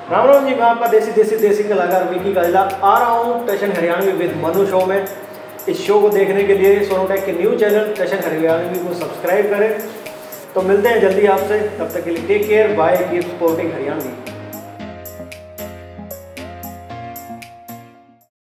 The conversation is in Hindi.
राम राम जी, मैं आपका देसी कलाकार विकी काजला आ रहा हूँ टशन हरियाणवी विद मनु शो में। इस शो को देखने के लिए सोनोटेक के न्यू चैनल टशन हरियाणवी को सब्सक्राइब करें। तो मिलते हैं जल्दी आपसे, तब तक के लिए take care, bye, keep supporting Haryanvi.